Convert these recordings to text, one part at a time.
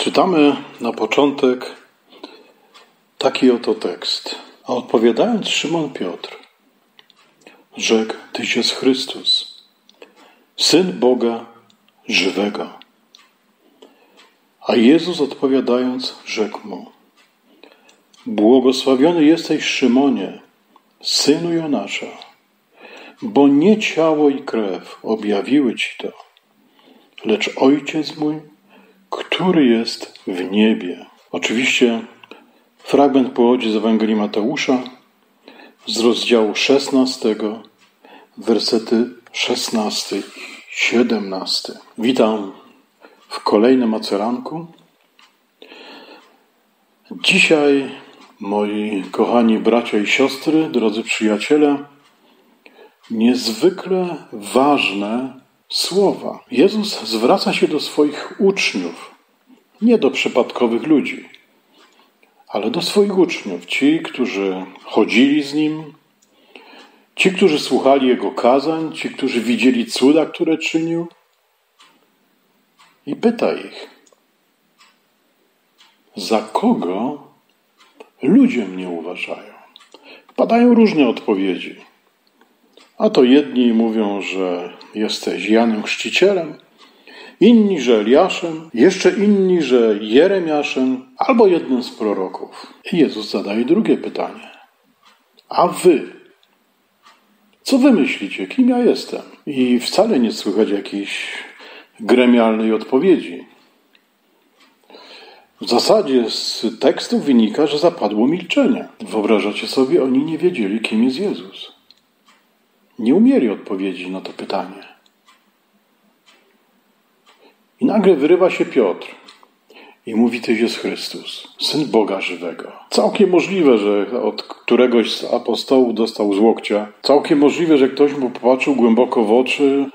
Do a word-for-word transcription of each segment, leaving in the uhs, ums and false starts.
Czytamy na początek taki oto tekst. A odpowiadając Szymon Piotr, rzekł: Tyś jest Chrystus, Syn Boga żywego. A Jezus odpowiadając rzekł mu: Błogosławiony jesteś, Szymonie, synu Jonasza, bo nie ciało i krew objawiły ci to, lecz Ojciec mój, który jest w niebie. Oczywiście fragment pochodzi z Ewangelii Mateusza z rozdziału szesnastego, wersety szesnasty i siedemnasty. Witam w kolejnym maceranku. Dzisiaj, moi kochani bracia i siostry, drodzy przyjaciele, niezwykle ważne słowa. Jezus zwraca się do swoich uczniów, nie do przypadkowych ludzi, ale do swoich uczniów, ci, którzy chodzili z Nim, ci, którzy słuchali Jego kazań, ci, którzy widzieli cuda, które czynił, i pyta ich: za kogo ludzie mnie uważają? Padają różne odpowiedzi. A to jedni mówią, że jesteś Janem Chrzcicielem, inni, że Eliaszem, jeszcze inni, że Jeremiaszem albo jednym z proroków. I Jezus zadaje drugie pytanie. A wy? Co wy myślicie? Kim ja jestem? I wcale nie słychać jakiejś gremialnej odpowiedzi. W zasadzie z tekstu wynika, że zapadło milczenie. Wyobrażacie sobie, oni nie wiedzieli, kim jest Jezus. Nie umieli odpowiedzi na to pytanie. I nagle wyrywa się Piotr i mówi: Tyś jest Chrystus, Syn Boga żywego. Całkiem możliwe, że od któregoś z apostołów dostał z łokcia. Całkiem możliwe, że ktoś mu popatrzył głęboko w oczy.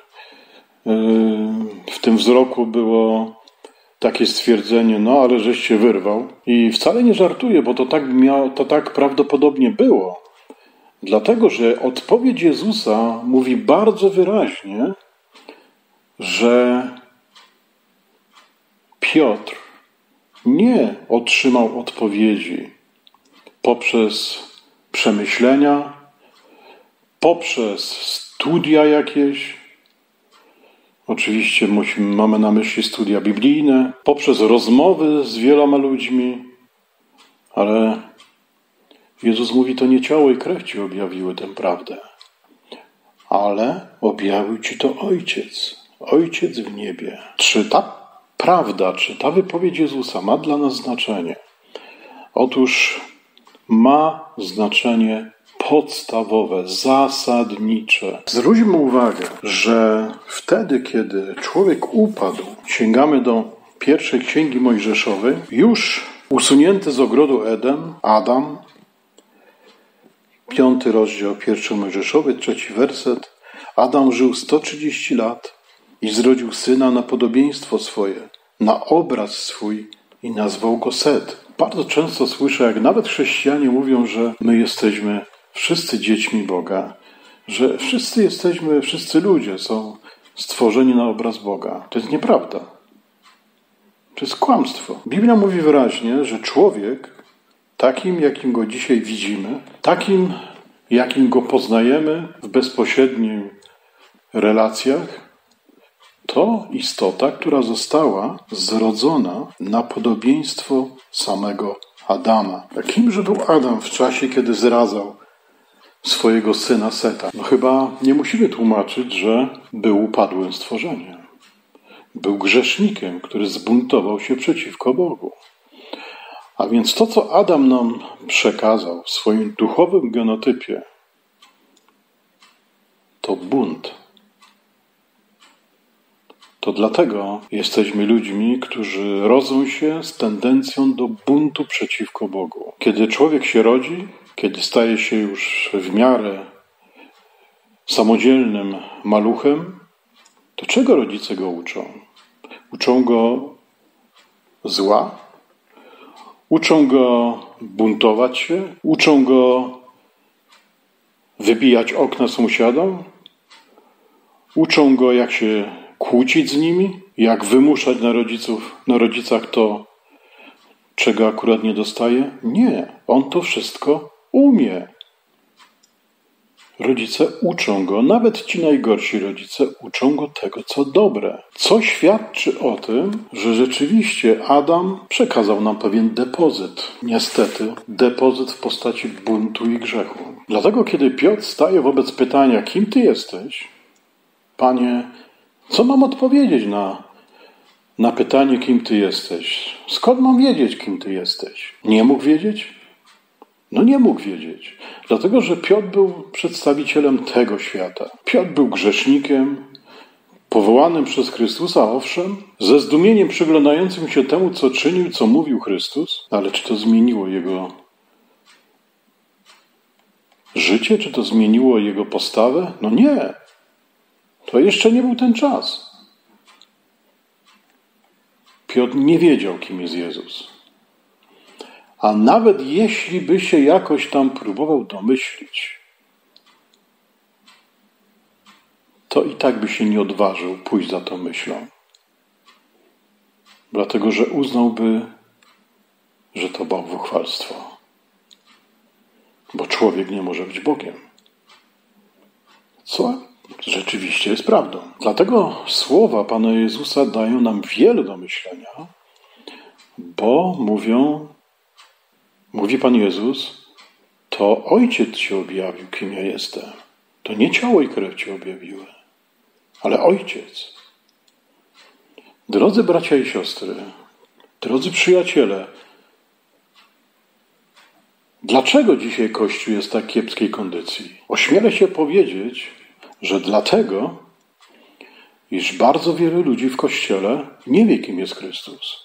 W tym wzroku było takie stwierdzenie: no ale żeś się wyrwał. I wcale nie żartuję, bo to tak, miało, to tak prawdopodobnie było. Dlatego, że odpowiedź Jezusa mówi bardzo wyraźnie, że Piotr nie otrzymał odpowiedzi poprzez przemyślenia, poprzez studia jakieś, oczywiście musimy, mamy na myśli studia biblijne, poprzez rozmowy z wieloma ludźmi, ale Jezus mówi: to nie ciało i krew ci objawiły tę prawdę, ale objawił ci to Ojciec, Ojciec w niebie. Czy ta prawda, czy ta wypowiedź Jezusa ma dla nas znaczenie? Otóż ma znaczenie podstawowe, zasadnicze. Zwróćmy uwagę, że wtedy, kiedy człowiek upadł, sięgamy do pierwszej księgi Mojżeszowej, już usunięty z ogrodu Eden, Adam, piąty rozdział pierwszy Mojżeszowy, trzeci werset, Adam żył sto trzydzieści lat i zrodził syna na podobieństwo swoje, na obraz swój i nazwał go Set. Bardzo często słyszę, jak nawet chrześcijanie mówią, że my jesteśmy wszyscy dziećmi Boga, że wszyscy jesteśmy, wszyscy ludzie są stworzeni na obraz Boga. To jest nieprawda. To jest kłamstwo. Biblia mówi wyraźnie, że człowiek, takim jakim go dzisiaj widzimy, takim jakim go poznajemy w bezpośrednich relacjach, to istota, która została zrodzona na podobieństwo samego Adama. A kimże był Adam w czasie, kiedy zradzał swojego syna Seta? No chyba nie musimy tłumaczyć, że był upadłym stworzeniem. Był grzesznikiem, który zbuntował się przeciwko Bogu. A więc to, co Adam nam przekazał w swoim duchowym genotypie, to bunt. To dlatego jesteśmy ludźmi, którzy rodzą się z tendencją do buntu przeciwko Bogu. Kiedy człowiek się rodzi, kiedy staje się już w miarę samodzielnym maluchem, to czego rodzice go uczą? Uczą go zła, uczą go buntować się, uczą go wybijać okna sąsiadom, uczą go, jak się kłócić z nimi, jak wymuszać na rodziców, na rodzicach to, czego akurat nie dostaje? Nie, on to wszystko umie. Rodzice uczą go, nawet ci najgorsi rodzice uczą go tego, co dobre. Co świadczy o tym, że rzeczywiście Adam przekazał nam pewien depozyt. Niestety, depozyt w postaci buntu i grzechu. Dlatego, kiedy Piotr staje wobec pytania, kim ty jesteś? Panie, co mam odpowiedzieć na, na pytanie, kim ty jesteś? Skąd mam wiedzieć, kim ty jesteś? Nie mógł wiedzieć? No nie mógł wiedzieć, dlatego że Piotr był przedstawicielem tego świata. Piotr był grzesznikiem, powołanym przez Chrystusa, owszem, ze zdumieniem przyglądającym się temu, co czynił, co mówił Chrystus, ale czy to zmieniło jego życie, czy to zmieniło jego postawę? No nie, to jeszcze nie był ten czas. Piotr nie wiedział, kim jest Jezus. A nawet jeśli by się jakoś tam próbował domyślić, to i tak by się nie odważył pójść za tą myślą. Dlatego, że uznałby, że to bałwochwalstwo. Bo człowiek nie może być Bogiem. Co rzeczywiście jest prawdą. Dlatego słowa Pana Jezusa dają nam wiele do myślenia, bo mówią, mówi Pan Jezus, to Ojciec Ci objawił, kim ja jestem. To nie ciało i krew Ci objawiły, ale Ojciec. Drodzy bracia i siostry, drodzy przyjaciele, dlaczego dzisiaj Kościół jest w tak kiepskiej kondycji? Ośmielę się powiedzieć, że dlatego, iż bardzo wielu ludzi w Kościele nie wie, kim jest Chrystus.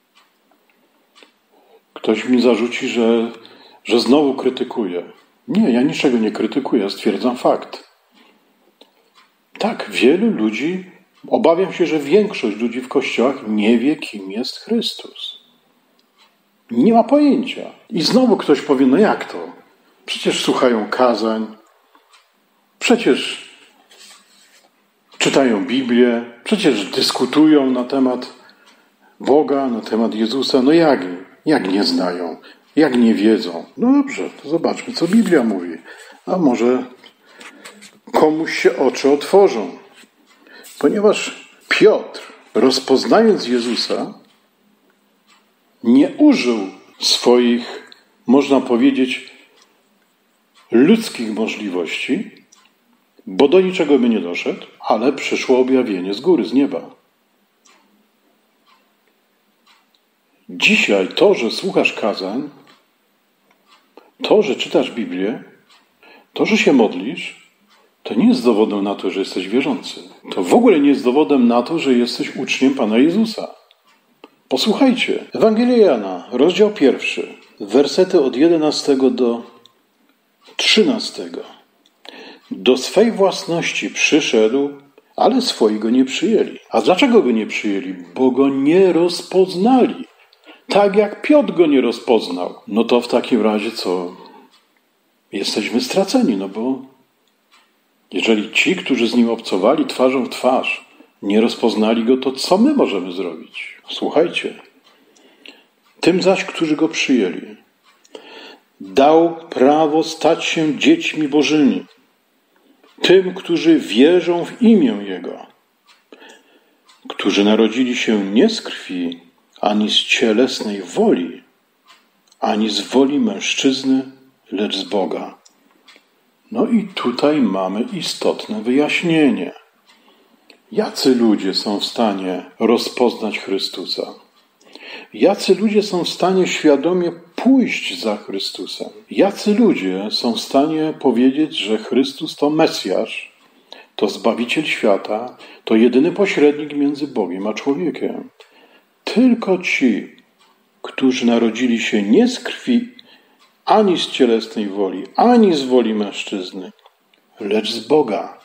Ktoś mi zarzuci, że, że znowu krytykuję. Nie, ja niczego nie krytykuję, stwierdzam fakt. Tak, wielu ludzi, obawiam się, że większość ludzi w kościołach nie wie, kim jest Chrystus. Nie ma pojęcia. I znowu ktoś powie, no jak to? Przecież słuchają kazań, przecież czytają Biblię, przecież dyskutują na temat Boga, na temat Jezusa. No jak, jak nie znają, jak nie wiedzą? No dobrze, to zobaczmy, co Biblia mówi. A może komuś się oczy otworzą. Ponieważ Piotr, rozpoznając Jezusa, nie użył swoich, można powiedzieć, ludzkich możliwości, bo do niczego by nie doszedł, ale przyszło objawienie z góry, z nieba. Dzisiaj to, że słuchasz kazań, to, że czytasz Biblię, to, że się modlisz, to nie jest dowodem na to, że jesteś wierzący. To w ogóle nie jest dowodem na to, że jesteś uczniem Pana Jezusa. Posłuchajcie. Ewangelia Jana, rozdział pierwszy, wersety od jedenastego do trzynastego. Do swej własności przyszedł, ale swoi go nie przyjęli. A dlaczego go nie przyjęli? Bo go nie rozpoznali. Tak jak Piotr go nie rozpoznał. No to w takim razie co? Jesteśmy straceni, no bo jeżeli ci, którzy z nim obcowali twarzą w twarz, nie rozpoznali go, to co my możemy zrobić? Słuchajcie. Tym zaś, którzy go przyjęli, dał prawo stać się dziećmi Bożymi. Tym, którzy wierzą w imię Jego, którzy narodzili się nie z krwi, ani z cielesnej woli, ani z woli mężczyzny, lecz z Boga. No i tutaj mamy istotne wyjaśnienie. Jacy ludzie są w stanie rozpoznać Chrystusa? Jacy ludzie są w stanie świadomie pójść za Chrystusem? Jacy ludzie są w stanie powiedzieć, że Chrystus to Mesjasz, to Zbawiciel świata, to jedyny pośrednik między Bogiem a człowiekiem? Tylko ci, którzy narodzili się nie z krwi, ani z cielesnej woli, ani z woli mężczyzny, lecz z Boga.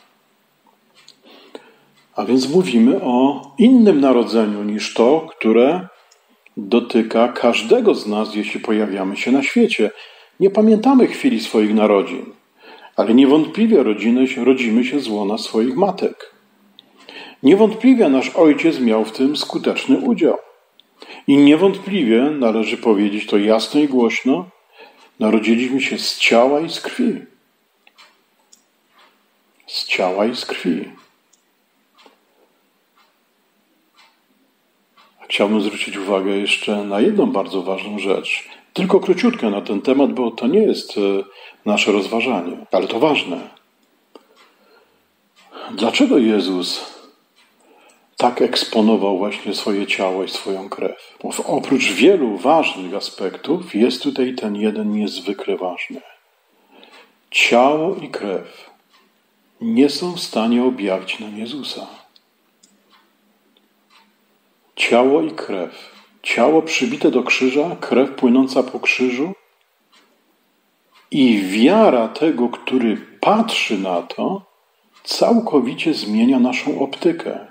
A więc mówimy o innym narodzeniu niż to, które dotyka każdego z nas, jeśli pojawiamy się na świecie. Nie pamiętamy chwili swoich narodzin, ale niewątpliwie rodziny, rodzimy się z łona swoich matek. Niewątpliwie nasz ojciec miał w tym skuteczny udział. I niewątpliwie należy powiedzieć to jasno i głośno, narodziliśmy się z ciała i z krwi. Z ciała i z krwi. Chciałbym zwrócić uwagę jeszcze na jedną bardzo ważną rzecz. Tylko króciutko na ten temat, bo to nie jest nasze rozważanie, ale to ważne. Dlaczego Jezus tak eksponował właśnie swoje ciało i swoją krew? Bo oprócz wielu ważnych aspektów jest tutaj ten jeden niezwykle ważny. Ciało i krew nie są w stanie objawić nam Jezusa. Ciało i krew. Ciało przybite do krzyża, krew płynąca po krzyżu i wiara tego, który patrzy na to, całkowicie zmienia naszą optykę.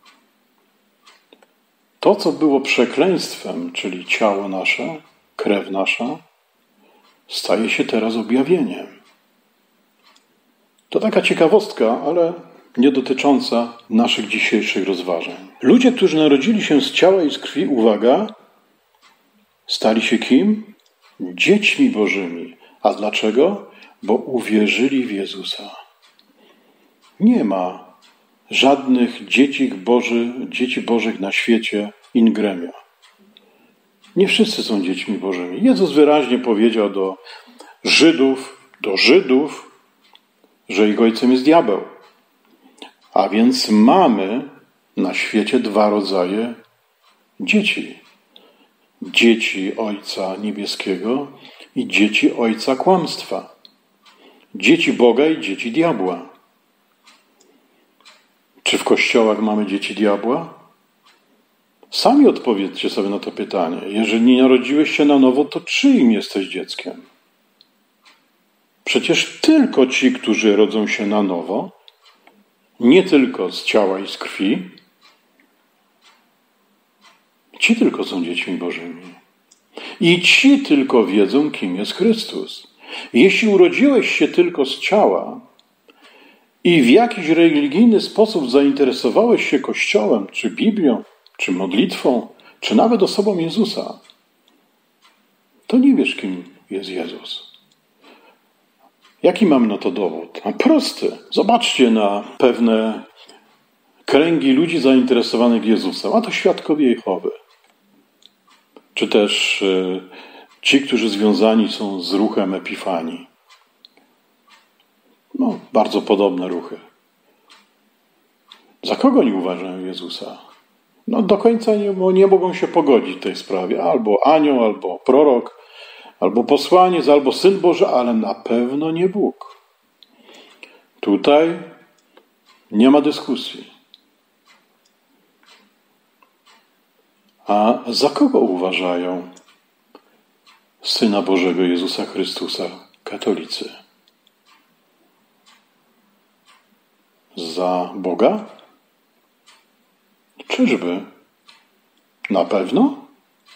To, co było przekleństwem, czyli ciało nasze, krew nasza, staje się teraz objawieniem. To taka ciekawostka, ale nie dotycząca naszych dzisiejszych rozważań. Ludzie, którzy narodzili się z ciała i z krwi, uwaga, stali się kim? Dziećmi Bożymi. A dlaczego? Bo uwierzyli w Jezusa. Nie ma żadnych dzieci, Boży, dzieci Bożych na świecie in gremio. Nie wszyscy są dziećmi Bożymi. Jezus wyraźnie powiedział do Żydów, do Żydów, że ich ojcem jest diabeł. A więc mamy na świecie dwa rodzaje dzieci. Dzieci Ojca Niebieskiego i dzieci Ojca Kłamstwa. Dzieci Boga i dzieci diabła. Czy w kościołach mamy dzieci diabła? Sami odpowiedzcie sobie na to pytanie. Jeżeli nie narodziłeś się na nowo, to czyim jesteś dzieckiem? Przecież tylko ci, którzy rodzą się na nowo, nie tylko z ciała i z krwi, ci tylko są dziećmi Bożymi. I ci tylko wiedzą, kim jest Chrystus. Jeśli urodziłeś się tylko z ciała i w jakiś religijny sposób zainteresowałeś się Kościołem, czy Biblią, czy modlitwą, czy nawet osobą Jezusa, to nie wiesz, kim jest Jezus. Jaki mam na to dowód? A prosty. Zobaczcie na pewne kręgi ludzi zainteresowanych Jezusem, a to świadkowie Jehowy. Czy też y, ci, którzy związani są z ruchem Epifanii. No, bardzo podobne ruchy. Za kogo oni uważają Jezusa? No, do końca nie, nie mogą się pogodzić w tej sprawie. Albo anioł, albo prorok, albo posłaniec, albo Syn Boży, ale na pewno nie Bóg. Tutaj nie ma dyskusji. A za kogo uważają Syna Bożego Jezusa Chrystusa katolicy? Za Boga? Czyżby? Na pewno?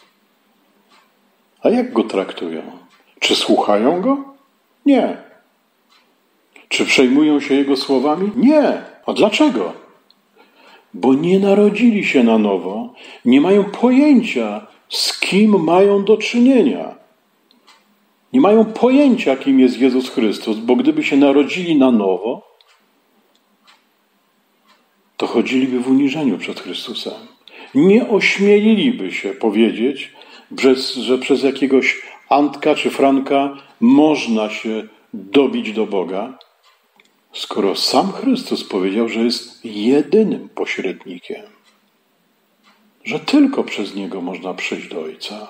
A jak Go traktują? Czy słuchają Go? Nie. Czy przejmują się Jego słowami? Nie. A dlaczego? Bo nie narodzili się na nowo, nie mają pojęcia, z kim mają do czynienia. Nie mają pojęcia, kim jest Jezus Chrystus, bo gdyby się narodzili na nowo, to chodziliby w uniżeniu przed Chrystusem. Nie ośmieliliby się powiedzieć, że przez jakiegoś Antka czy Franka można się dobić do Boga, skoro sam Chrystus powiedział, że jest jedynym pośrednikiem, że tylko przez Niego można przyjść do Ojca.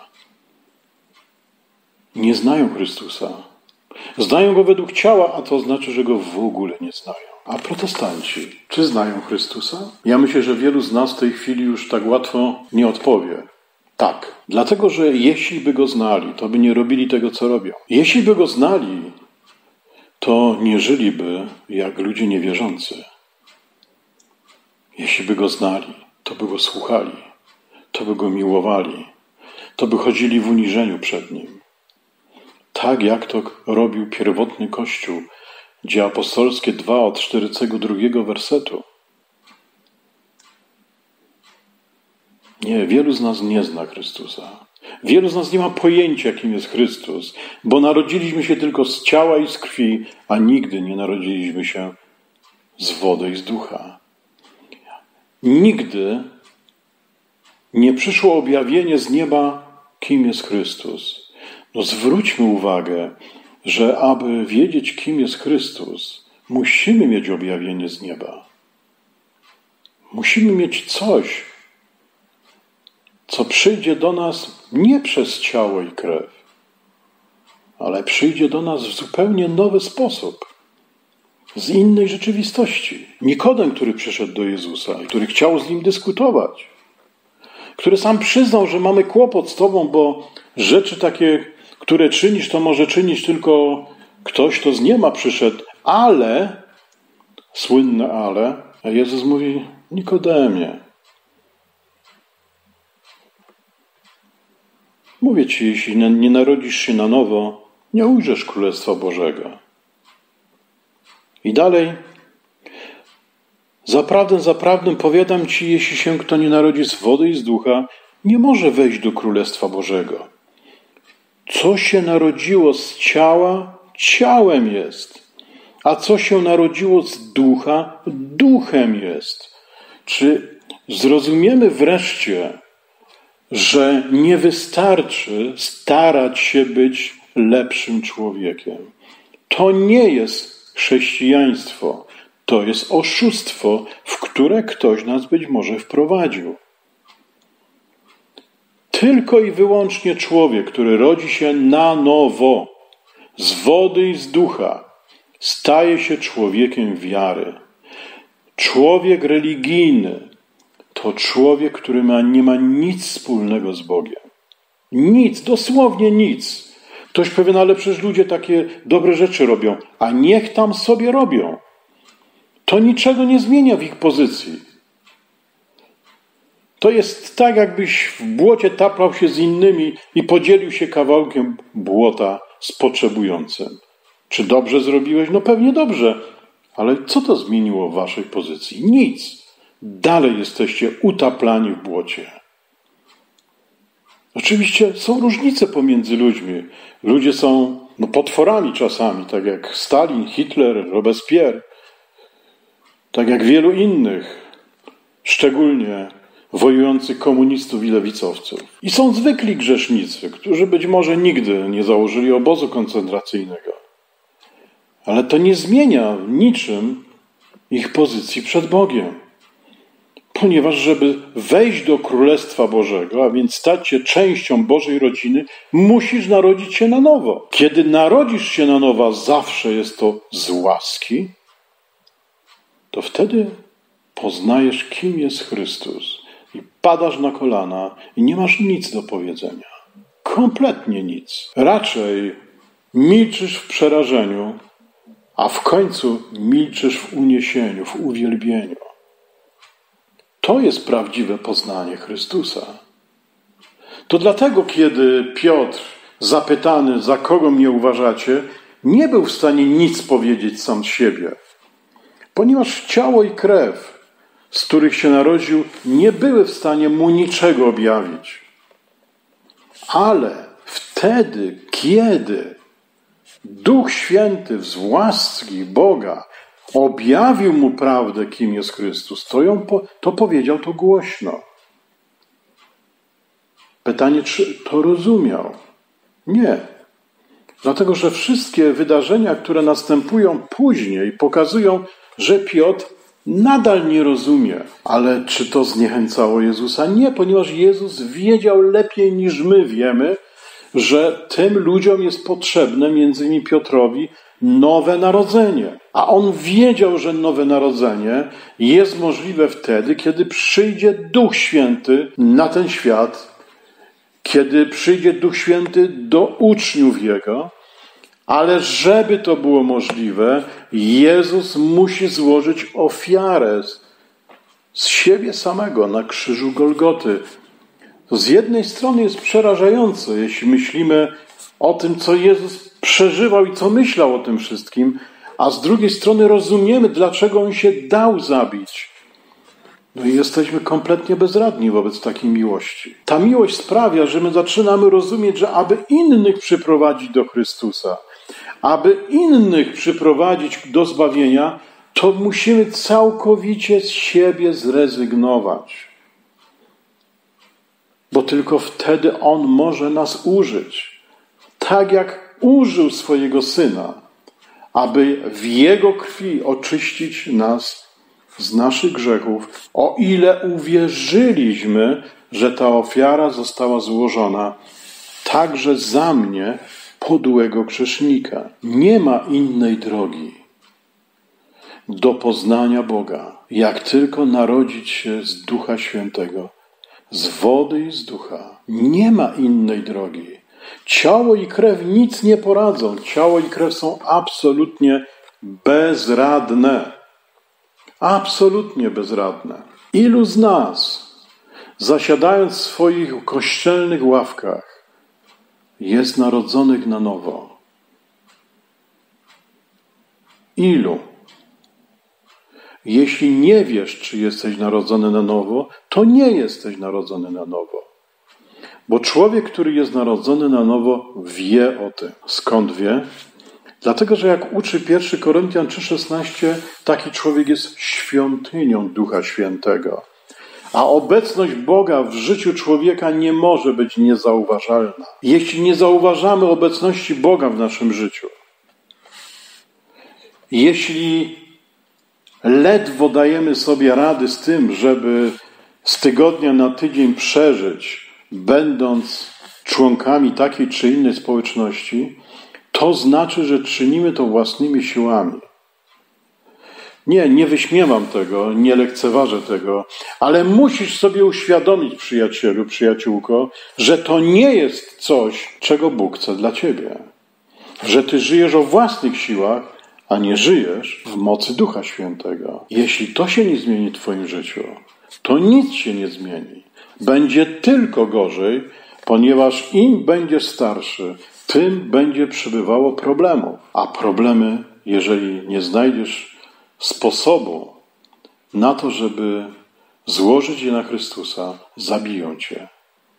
Nie znają Chrystusa. Znają Go według ciała, a to znaczy, że Go w ogóle nie znają. A protestanci, czy znają Chrystusa? Ja myślę, że wielu z nas w tej chwili już tak łatwo nie odpowie. Tak. Dlatego, że jeśli by Go znali, to by nie robili tego, co robią. Jeśli by Go znali, to nie żyliby jak ludzie niewierzący. Jeśli by Go znali, to by Go słuchali, to by Go miłowali, to by chodzili w uniżeniu przed Nim. Tak jak to robił pierwotny Kościół. Dzieje apostolskie dwa od czterdziestego drugiego wersetu. Nie, wielu z nas nie zna Chrystusa. Wielu z nas nie ma pojęcia, kim jest Chrystus, bo narodziliśmy się tylko z ciała i z krwi, a nigdy nie narodziliśmy się z wody i z ducha. Nigdy nie przyszło objawienie z nieba, kim jest Chrystus. No zwróćmy uwagę, że aby wiedzieć, kim jest Chrystus, musimy mieć objawienie z nieba. Musimy mieć coś, co przyjdzie do nas nie przez ciało i krew, ale przyjdzie do nas w zupełnie nowy sposób, z innej rzeczywistości. Nikodem, który przyszedł do Jezusa, który chciał z Nim dyskutować, który sam przyznał, że mamy kłopot z Tobą, bo rzeczy takie, które czynisz, to może czynić tylko ktoś, kto z nieba przyszedł, ale, słynne ale, a Jezus mówi: Nikodemie, mówię Ci, jeśli nie narodzisz się na nowo, nie ujrzysz Królestwa Bożego. I dalej: Zaprawdę, zaprawdę powiadam Ci, jeśli się kto nie narodzi z wody i z ducha, nie może wejść do Królestwa Bożego. Co się narodziło z ciała, ciałem jest, a co się narodziło z ducha, duchem jest. Czy zrozumiemy wreszcie, że nie wystarczy starać się być lepszym człowiekiem? To nie jest chrześcijaństwo. To jest oszustwo, w które ktoś nas być może wprowadził. Tylko i wyłącznie człowiek, który rodzi się na nowo, z wody i z ducha, staje się człowiekiem wiary. Człowiek religijny to człowiek, który ma, nie ma nic wspólnego z Bogiem. Nic, dosłownie nic. Ktoś powie: no ale przecież ludzie takie dobre rzeczy robią, a niech tam sobie robią. To niczego nie zmienia w ich pozycji. To jest tak, jakbyś w błocie taplał się z innymi i podzielił się kawałkiem błota z potrzebującym. Czy dobrze zrobiłeś? No pewnie dobrze. Ale co to zmieniło w waszej pozycji? Nic. Dalej jesteście utaplani w błocie. Oczywiście są różnice pomiędzy ludźmi. Ludzie są no, potworami czasami, tak jak Stalin, Hitler, Robespierre, tak jak wielu innych, szczególnie wojujących komunistów i lewicowców. I są zwykli grzesznicy, którzy być może nigdy nie założyli obozu koncentracyjnego. Ale to nie zmienia w niczym ich pozycji przed Bogiem. Ponieważ żeby wejść do Królestwa Bożego, a więc stać się częścią Bożej rodziny, musisz narodzić się na nowo. Kiedy narodzisz się na nowo, zawsze jest to z łaski, to wtedy poznajesz, kim jest Chrystus i padasz na kolana i nie masz nic do powiedzenia. Kompletnie nic. Raczej milczysz w przerażeniu, a w końcu milczysz w uniesieniu, w uwielbieniu. To jest prawdziwe poznanie Chrystusa. To dlatego, kiedy Piotr, zapytany, za kogo mnie uważacie, nie był w stanie nic powiedzieć sam z siebie. Ponieważ ciało i krew, z których się narodził, nie były w stanie mu niczego objawić. Ale wtedy, kiedy Duch Święty z łaski Boga objawił mu prawdę, kim jest Chrystus, to, ją po, to powiedział to głośno. Pytanie, czy to rozumiał? Nie. Dlatego, że wszystkie wydarzenia, które następują później, pokazują, że Piotr nadal nie rozumie. Ale czy to zniechęcało Jezusa? Nie, ponieważ Jezus wiedział lepiej niż my wiemy, że tym ludziom jest potrzebne, między innymi Piotrowi, nowe narodzenie. A on wiedział, że nowe narodzenie jest możliwe wtedy, kiedy przyjdzie Duch Święty na ten świat, kiedy przyjdzie Duch Święty do uczniów Jego, ale żeby to było możliwe, Jezus musi złożyć ofiarę z siebie samego na krzyżu Golgoty. To z jednej strony jest przerażające, jeśli myślimy o tym, co Jezus przeżywał i co myślał o tym wszystkim, a z drugiej strony rozumiemy, dlaczego On się dał zabić. No i jesteśmy kompletnie bezradni wobec takiej miłości. Ta miłość sprawia, że my zaczynamy rozumieć, że aby innych przyprowadzić do Chrystusa, aby innych przyprowadzić do zbawienia, to musimy całkowicie z siebie zrezygnować. Bo tylko wtedy On może nas użyć. Tak jak użył swojego Syna, aby w Jego krwi oczyścić nas z naszych grzechów, o ile uwierzyliśmy, że ta ofiara została złożona także za mnie, podłego grzesznika. Nie ma innej drogi do poznania Boga, jak tylko narodzić się z Ducha Świętego, z wody i z Ducha. Nie ma innej drogi. Ciało i krew nic nie poradzą. Ciało i krew są absolutnie bezradne. Absolutnie bezradne. Ilu z nas, zasiadając w swoich kościelnych ławkach, jest narodzonych na nowo? Ilu? Jeśli nie wiesz, czy jesteś narodzony na nowo, to nie jesteś narodzony na nowo. Bo człowiek, który jest narodzony na nowo, wie o tym. Skąd wie? Dlatego, że jak uczy pierwszy Koryntian trzy szesnaście, taki człowiek jest świątynią Ducha Świętego. A obecność Boga w życiu człowieka nie może być niezauważalna. Jeśli nie zauważamy obecności Boga w naszym życiu, jeśli ledwo dajemy sobie rady z tym, żeby z tygodnia na tydzień przeżyć, będąc członkami takiej czy innej społeczności, to znaczy, że czynimy to własnymi siłami. Nie, nie wyśmiewam tego, nie lekceważę tego, ale musisz sobie uświadomić, przyjacielu, przyjaciółko, że to nie jest coś, czego Bóg chce dla ciebie. Że ty żyjesz o własnych siłach, a nie żyjesz w mocy Ducha Świętego. Jeśli to się nie zmieni w twoim życiu, to nic się nie zmieni. Będzie tylko gorzej, ponieważ im będziesz starszy, tym będzie przybywało problemów. A problemy, jeżeli nie znajdziesz sposobu na to, żeby złożyć je na Chrystusa, zabiją cię.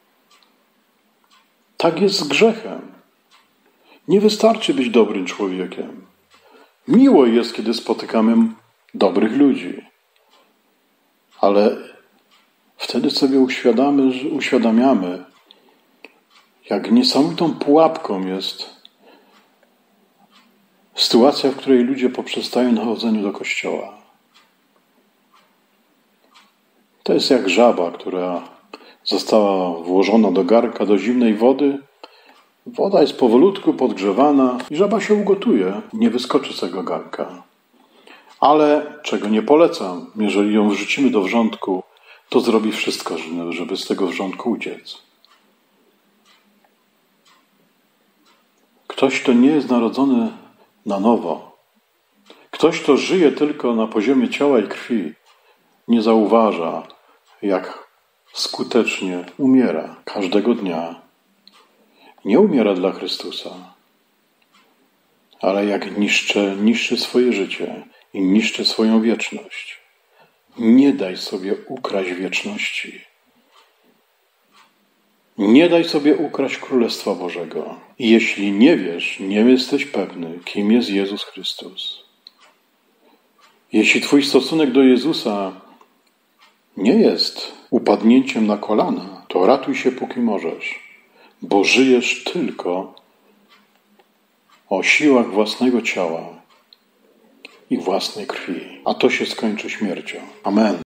Tak jest z grzechem. Nie wystarczy być dobrym człowiekiem. Miło jest, kiedy spotykamy dobrych ludzi. Ale wtedy sobie uświadamy, uświadamiamy, jak niesamowitą pułapką jest sytuacja, w której ludzie poprzestają na chodzeniu do kościoła. To jest jak żaba, która została włożona do garnka, do zimnej wody. Woda jest powolutku podgrzewana i żaba się ugotuje. Nie wyskoczy z tego garnka. Ale, czego nie polecam, jeżeli ją wrzucimy do wrzątku, to zrobi wszystko, żeby z tego wrzątku uciec. Ktoś, kto nie jest narodzony na nowo, ktoś, kto żyje tylko na poziomie ciała i krwi, nie zauważa, jak skutecznie umiera każdego dnia. Nie umiera dla Chrystusa, ale jak niszczy, niszczy swoje życie i niszczy swoją wieczność. Nie daj sobie ukraść wieczności. Nie daj sobie ukraść Królestwa Bożego. I jeśli nie wiesz, nie jesteś pewny, kim jest Jezus Chrystus. Jeśli twój stosunek do Jezusa nie jest upadnięciem na kolana, to ratuj się, póki możesz, bo żyjesz tylko o siłach własnego ciała i własnej krwi, a to się skończy śmiercią. Amen.